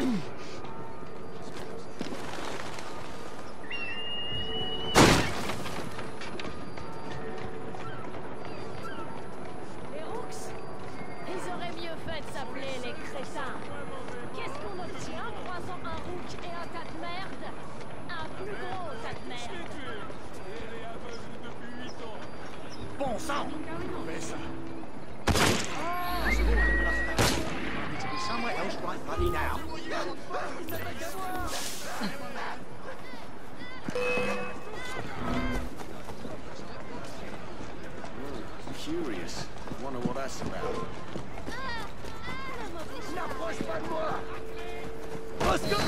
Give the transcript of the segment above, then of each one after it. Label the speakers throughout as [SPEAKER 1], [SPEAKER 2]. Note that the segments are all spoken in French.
[SPEAKER 1] Bon sang! Fais ça. Somewhere else right bloody now.
[SPEAKER 2] Curious. Wonder what that's about.
[SPEAKER 1] N'approche pas de moi! Oscar!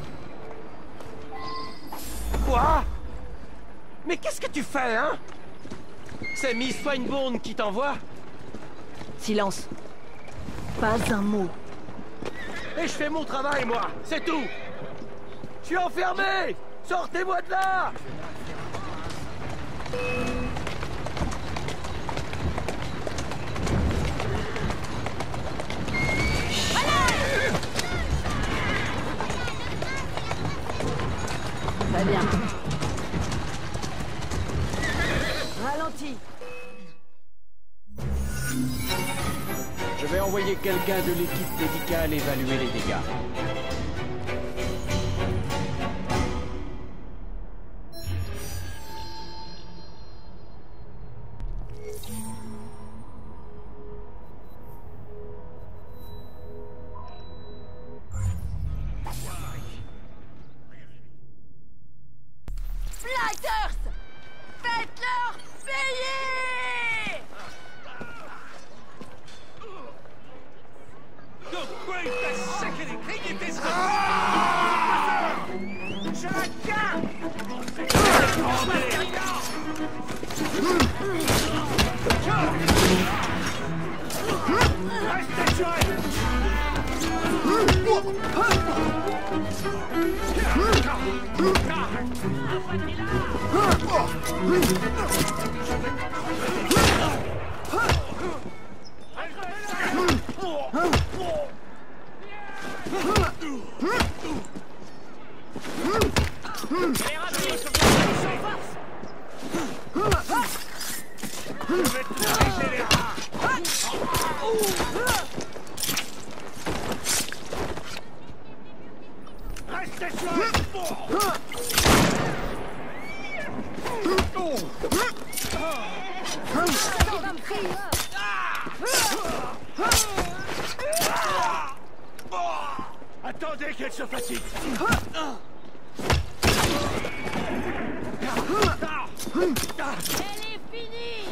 [SPEAKER 1] Quoi? Mais qu'est-ce que tu fais, hein? C'est Miss Finebourne qui t'envoie?
[SPEAKER 3] Silence. Pas un mot.
[SPEAKER 1] Et je fais mon travail, moi, c'est tout. Je suis enfermé. Sortez-moi de là.
[SPEAKER 3] Très bien. Ralentis.
[SPEAKER 4] Je vais envoyer quelqu'un de l'équipe médicale évaluer les dégâts.
[SPEAKER 3] Flighters! Faites-leur payer!
[SPEAKER 1] The great, the sickening thing it is to... Je la garde! Restez joyeux! Attendez qu'elle se fatigue.
[SPEAKER 3] Elle est finie!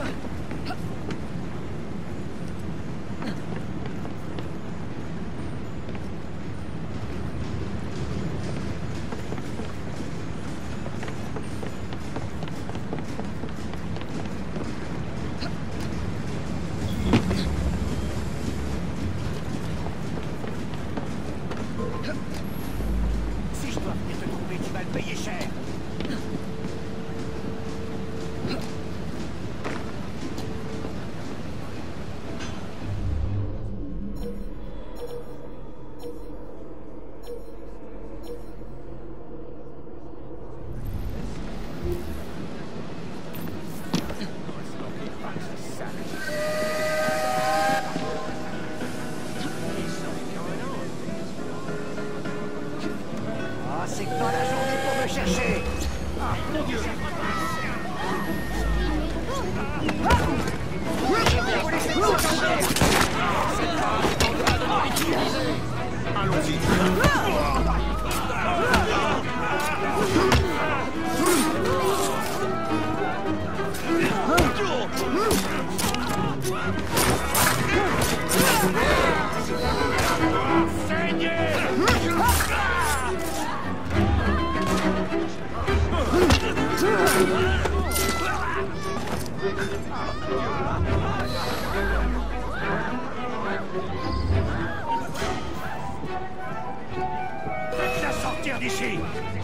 [SPEAKER 1] Faites-la sortir d'ici!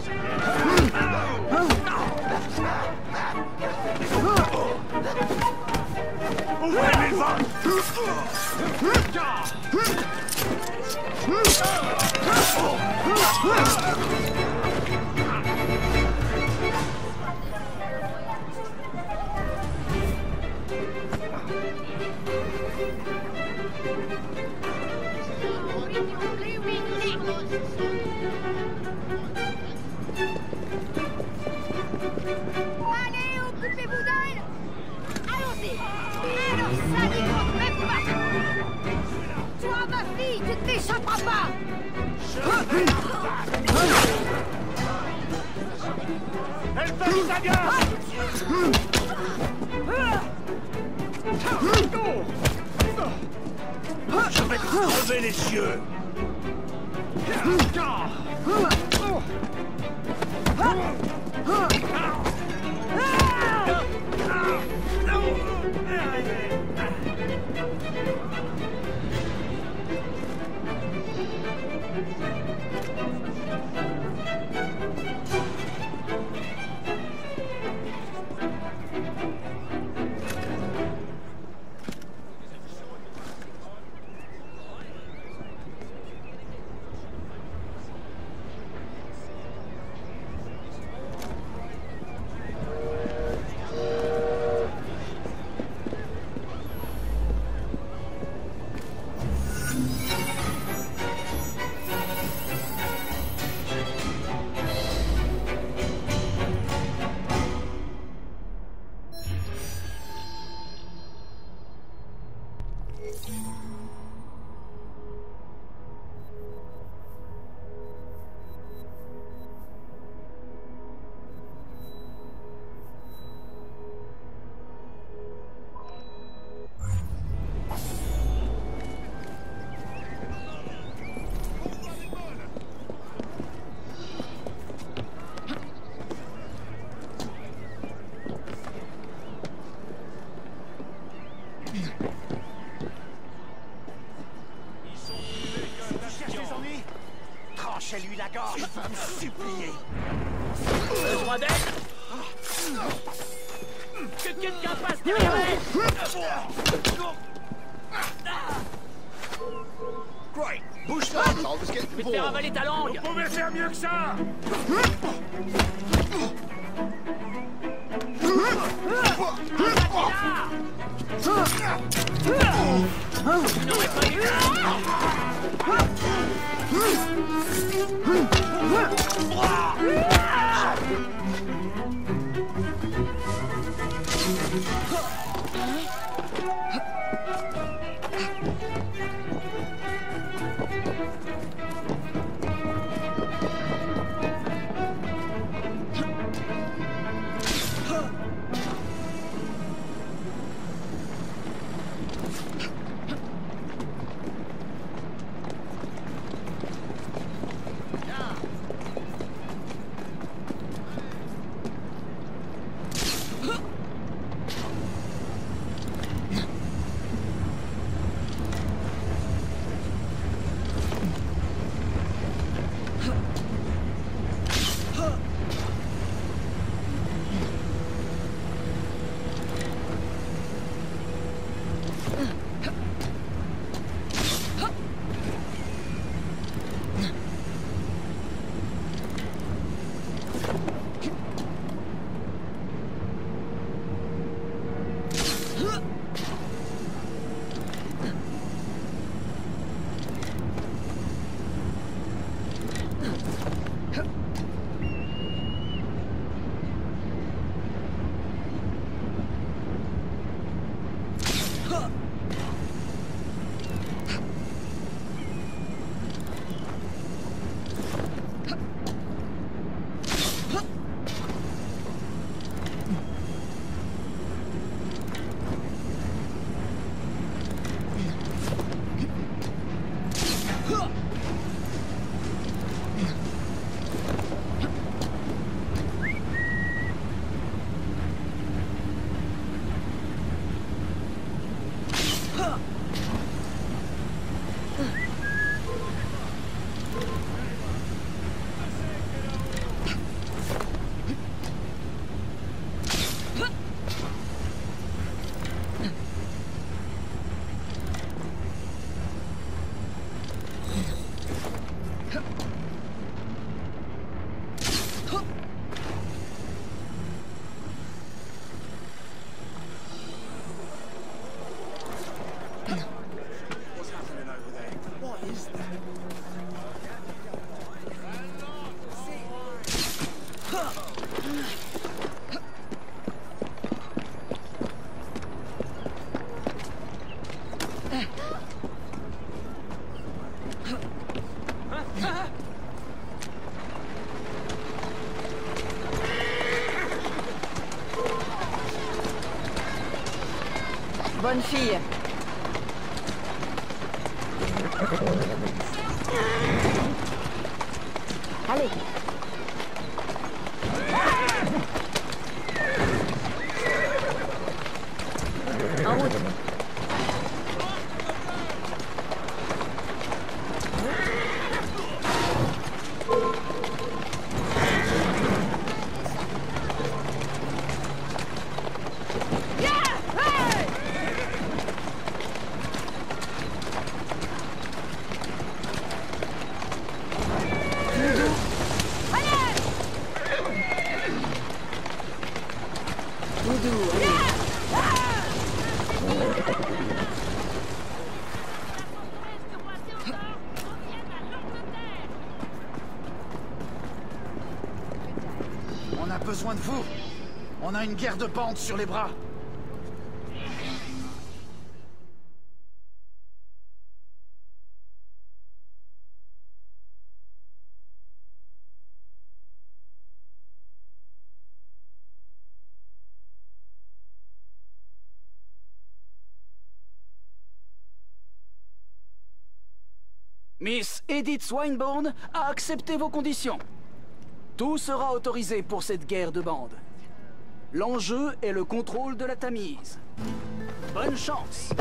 [SPEAKER 1] Ouvrez les ventes!
[SPEAKER 3] Allez, occupez-vous d'elle! Allons-y! Alors ça n'y compte même pas! Toi, ma fille, tu ne t'échapperas pas!
[SPEAKER 1] Elle paye sa gare! Je vais te crever les yeux! Tranchez-lui la gorge, va me supplier.
[SPEAKER 5] Besoin d'aide? Que quelqu'un passe derrière elle!
[SPEAKER 2] Great! Bouge pas! I'll just get
[SPEAKER 5] Je vais
[SPEAKER 2] the
[SPEAKER 5] te faire
[SPEAKER 2] ball.
[SPEAKER 5] avaler ta langue!
[SPEAKER 1] Vous pouvez faire mieux que ça!
[SPEAKER 5] Tu n'aurais pas eu...
[SPEAKER 6] Bonne fille. Allez. En route.
[SPEAKER 7] On a besoin de vous. On a une guerre de bandes sur les bras.
[SPEAKER 4] Miss Edith Swinburne a accepté vos conditions. Tout sera autorisé pour cette guerre de bande. L'enjeu est le contrôle de la Tamise. Bonne chance!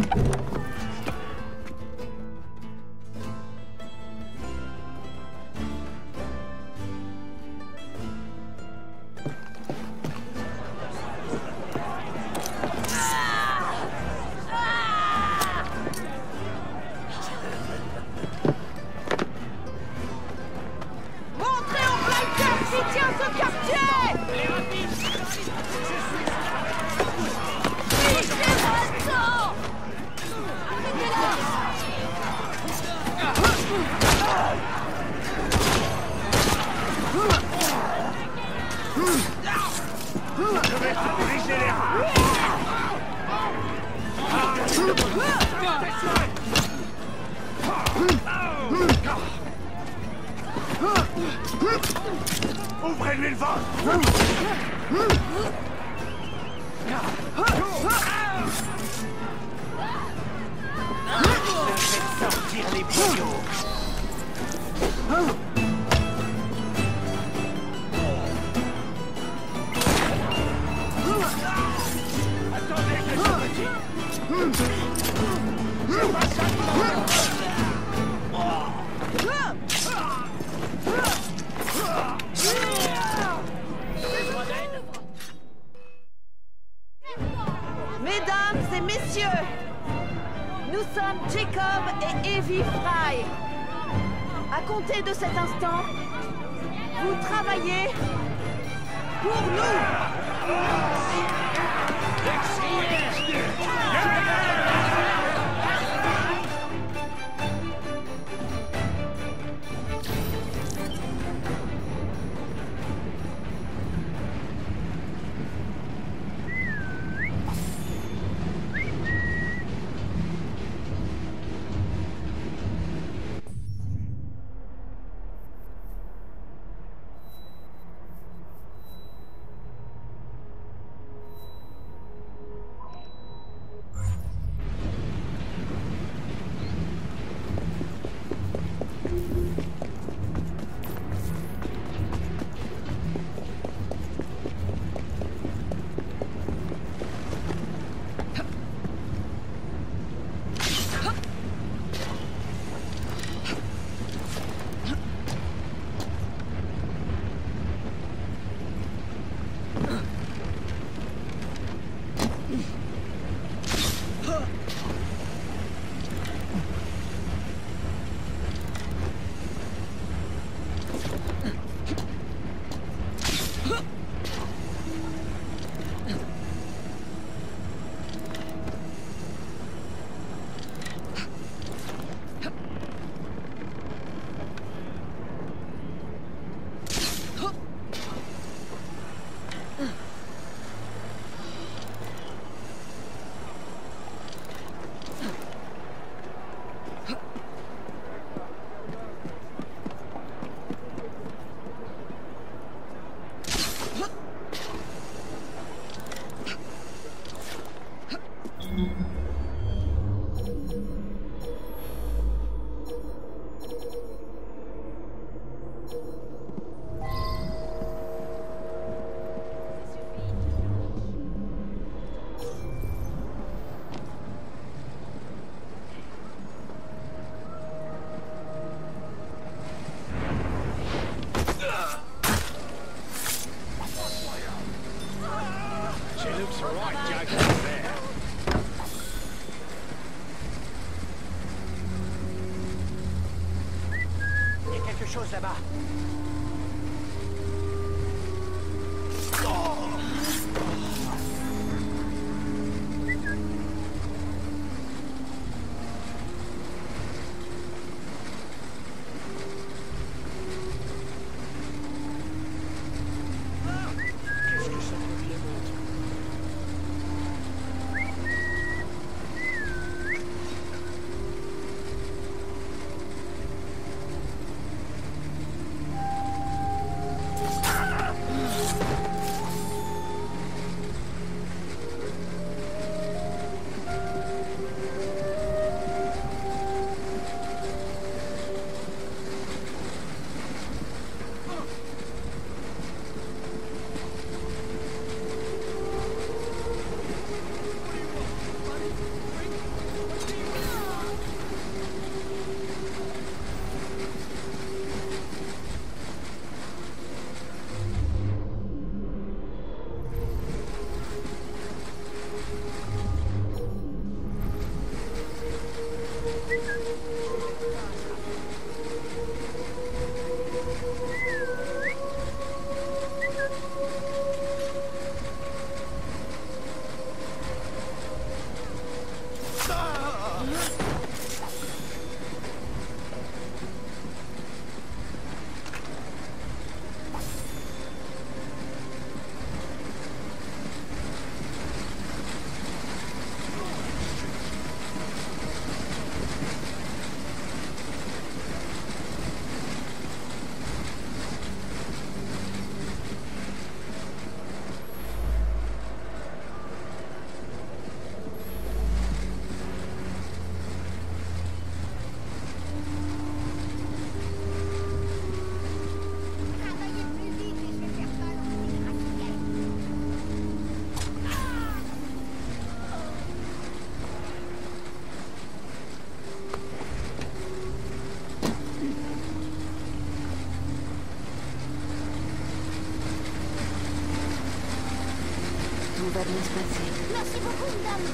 [SPEAKER 1] Ouvrez-lui le ventre! Faites sortir les boyaux! Attendez que je me dise! C'est pas ça!
[SPEAKER 6] Mesdames et messieurs, nous sommes Jacob et Evie Fry. À compter de cet instant, vous travaillez pour nous.
[SPEAKER 1] chose là-bas.
[SPEAKER 6] Tout va bien se passer.
[SPEAKER 3] Merci beaucoup, madame.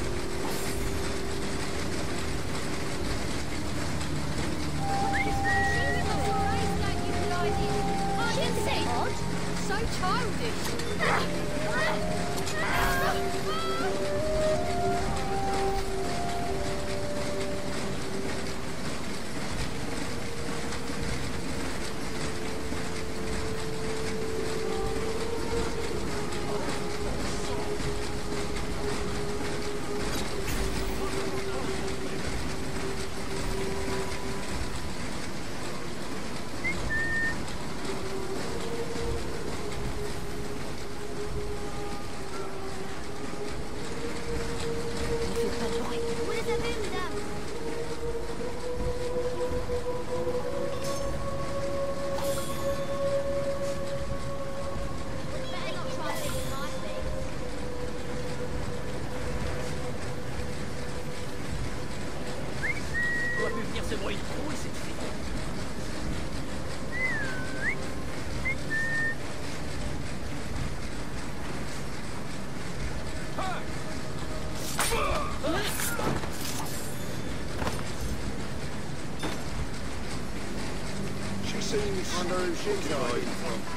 [SPEAKER 3] So Vous les avez, madame. Better not try taking my things.
[SPEAKER 5] On doit plus venir ce bruit. Oui, c'est fini.
[SPEAKER 2] She seems... Wonder who she's hiding from.